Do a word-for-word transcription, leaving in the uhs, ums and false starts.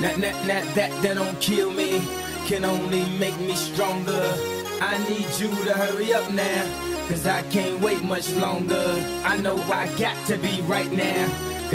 That, that, that, that, that don't kill me, can only make me stronger. I need you to hurry up now, cause I can't wait much longer. I know I got to be right now.